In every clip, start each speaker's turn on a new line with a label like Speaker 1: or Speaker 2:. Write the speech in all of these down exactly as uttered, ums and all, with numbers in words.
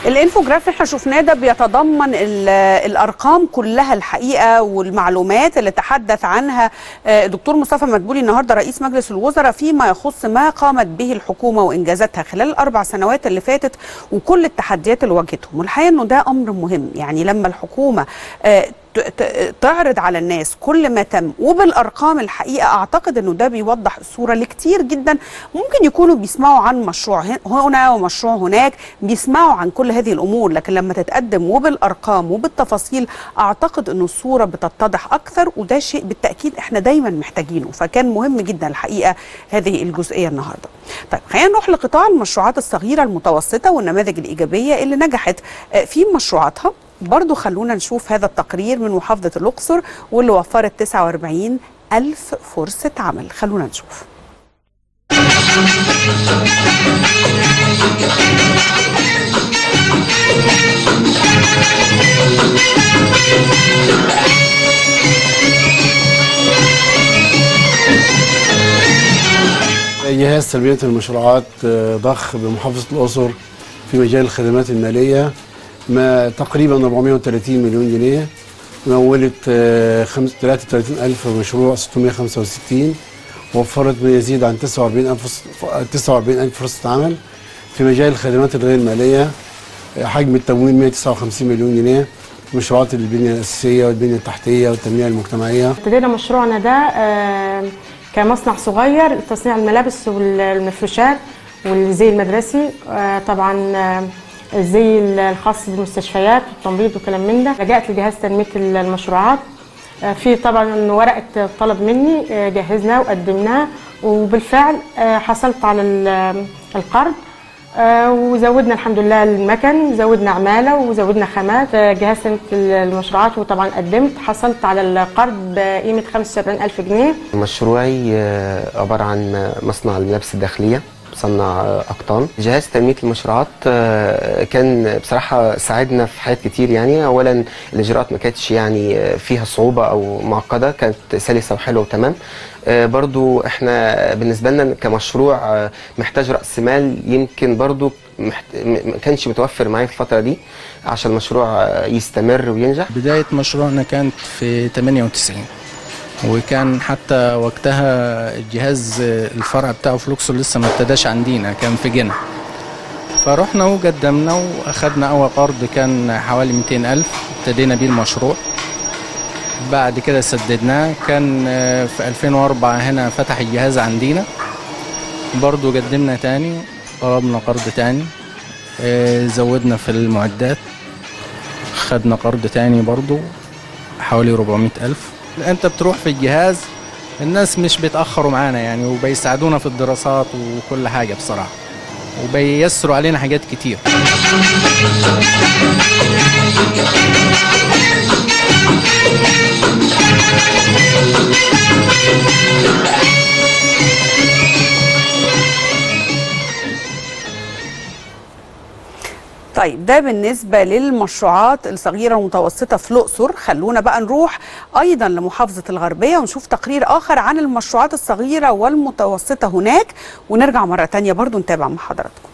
Speaker 1: الانفوجراف اللي احنا شفناه ده بيتضمن الارقام كلها الحقيقه والمعلومات اللي تحدث عنها الدكتور مصطفى مدبولي النهارده رئيس مجلس الوزراء فيما يخص ما قامت به الحكومه وانجازاتها خلال الاربع سنوات اللي فاتت وكل التحديات اللي واجهتهم. والحقيقه انه ده امر مهم، يعني لما الحكومه تعرض على الناس كل ما تم وبالارقام الحقيقه اعتقد انه ده بيوضح الصوره لكتير جدا ممكن يكونوا بيسمعوا عن مشروع هنا ومشروع هناك، بيسمعوا عن كل هذه الامور، لكن لما تتقدم وبالارقام وبالتفاصيل اعتقد انه الصوره بتتضح اكثر، وده شيء بالتاكيد احنا دايما محتاجينه، فكان مهم جدا الحقيقه هذه الجزئيه النهارده. طيب خلينا نروح لقطاع المشروعات الصغيره المتوسطه والنماذج الايجابيه اللي نجحت في مشروعاتها. برضو خلونا نشوف هذا التقرير من محافظة الأقصر واللي وفرت تسعة وأربعين ألف فرصة عمل. خلونا نشوف.
Speaker 2: جهاز تنمية المشروعات ضخ بمحافظة الأقصر في مجال الخدمات المالية ما تقريبا أربعمائة وثلاثين مليون جنيه، مولت ثلاثة وثلاثين ألف مشروع ستمائة وخمسة وستين، وفرت ما يزيد عن تسعة وأربعين ألف فرصة عمل في مجال الخدمات الغير المالية. حجم التمويل مائة وتسعة وخمسين مليون جنيه، مشروعات البنية الأساسية والبنية التحتية والتنمية المجتمعية.
Speaker 3: ابتدينا مشروعنا ده كمصنع صغير لتصنيع الملابس والمفروشات والزي المدرسي، طبعا الزي الخاص بالمستشفيات والتمريض وكلام من ده. لجأت لجهاز تنمية المشروعات، في طبعا ورقة طلب مني جهزناه وقدمناه، وبالفعل حصلت على القرض وزودنا الحمد لله المكن، زودنا عمالة وزودنا خامات. جهاز تنمية المشروعات وطبعا قدمت حصلت على القرض بقيمة خمسة وسبعين ألف جنيه.
Speaker 4: مشروعي عبارة عن مصنع الملابس الداخلية، بصنع أقطان. جهاز تنمية المشروعات كان بصراحة ساعدنا في حاجات كتير. يعني أولا الإجراءات ما كانتش يعني فيها صعوبة أو معقدة، كانت سلسة وحلوة وتمام. برضو احنا بالنسبة لنا كمشروع محتاج رأس مال، يمكن برضو محت... ما كانش متوفر معايا في الفترة دي عشان المشروع يستمر وينجح.
Speaker 5: بداية مشروعنا كانت في ثمانية وتسعين، وكان حتى وقتها الجهاز الفرع بتاعه في الأقصر لسه ما ابتداش عندنا، كان في جنة. فرحنا وقدمنا واخدنا اول قرض كان حوالي مئتين ألف، ابتدينا بيه المشروع. بعد كده سددناه. كان في ألفين وأربعة هنا فتح الجهاز عندنا، برضو قدمنا تاني، طلبنا قرض تاني، زودنا في المعدات، خدنا قرض تاني برضو حوالي أربعمائة ألف. انت بتروح في الجهاز الناس مش بيتأخروا معانا يعني، وبيساعدونا في الدراسات وكل حاجة بصراحة، وبييسروا علينا حاجات كتير.
Speaker 1: طيب ده بالنسبة للمشروعات الصغيرة والمتوسطة في الأقصر. خلونا بقى نروح أيضا لمحافظة الغربية ونشوف تقرير آخر عن المشروعات الصغيرة والمتوسطة هناك، ونرجع مرة تانية برضو نتابع مع حضراتكم.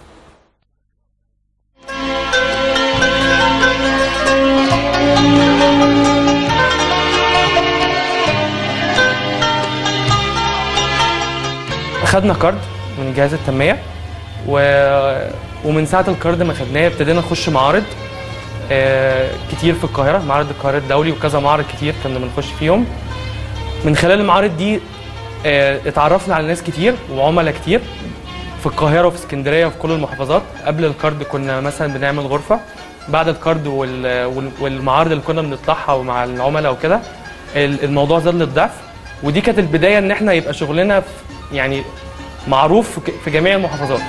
Speaker 6: أخذنا قرض من جهاز التنمية، و ومن ساعة القرض ما خدناه ابتدينا نخش معارض آه كتير في القاهرة، معرض القاهرة الدولي وكذا معرض كتير كنا بنخش فيهم. من خلال المعارض دي آه اتعرفنا على ناس كتير وعملاء كتير في القاهرة وفي اسكندرية وفي كل المحافظات. قبل القرض كنا مثلا بنعمل غرفة، بعد القرض والمعارض اللي كنا بنطلعها مع العملاء وكده الموضوع زاد للضعف، ودي كانت البداية ان احنا يبقى شغلنا يعني معروف في جميع المحافظات.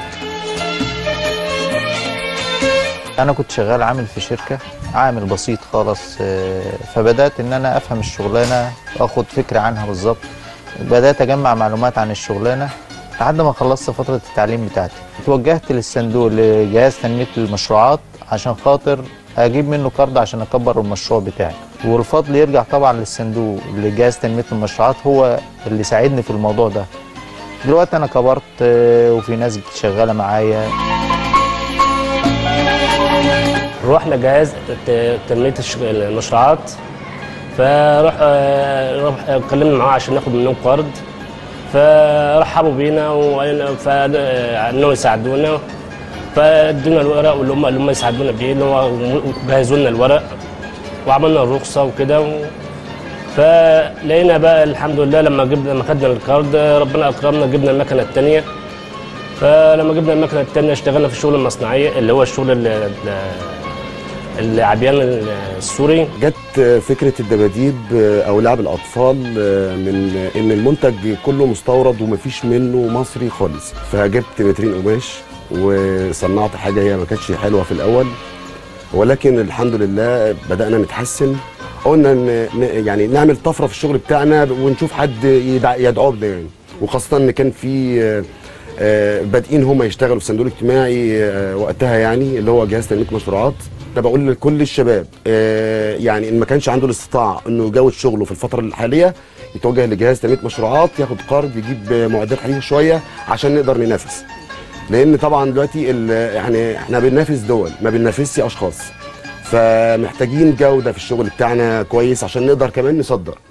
Speaker 7: أنا كنت شغال عامل في شركة، عامل بسيط خالص، فبدأت إن أنا أفهم الشغلانة وأخد فكرة عنها بالظبط. بدأت أجمع معلومات عن الشغلانة لحد ما خلصت فترة التعليم بتاعتي. توجهت للصندوق لجهاز تنمية المشروعات عشان خاطر أجيب منه قرض عشان أكبر المشروع بتاعي، والفضل يرجع طبعا للصندوق لجهاز تنمية المشروعات، هو اللي ساعدني في الموضوع ده. دلوقتي أنا كبرت وفي ناس شغالة معايا.
Speaker 8: رحنا جهاز تنميه المشروعات، فروح اتكلمنا معاه عشان ناخد منهم قرض، فرحبوا بينا وقالوا فانهم يساعدونا، فادونا الورق واللي هم اللي هم يساعدونا بيه، اللي هو جهزوا لنا الورق وعملنا الرخصه وكده. فلقينا بقى الحمد لله لما جبنا لما خدنا الكارد ربنا اكرمنا جبنا المكنه الثانيه. فلما جبنا المكنه الثانيه اشتغلنا في الشغل المصنعي اللي هو الشغل العبيان السوري.
Speaker 9: جت فكره الدباديب او لعب الاطفال من ان المنتج كله مستورد ومفيش منه مصري خالص، فجبت مترين قماش وصنعت حاجه هي ما كانتش حلوه في الاول، ولكن الحمد لله بدانا نتحسن. قلنا يعني نعمل طفره في الشغل بتاعنا ونشوف حد يدعو لنا يعني، وخاصه ان كان في بادئين هم يشتغلوا في الصندوق الاجتماعي وقتها يعني اللي هو جهاز تنميه مشروعات. انا بقول لكل الشباب يعني ان ما كانش عنده الاستطاعه انه يجود شغله في الفتره الحاليه يتوجه لجهاز تنميه مشروعات، ياخد قرض، يجيب معدات حديثه شويه عشان نقدر ننافس. لان طبعا دلوقتي يعني احنا بننافس دول ما بننافسش اشخاص، فمحتاجين جوده في الشغل بتاعنا كويس عشان نقدر كمان نصدر.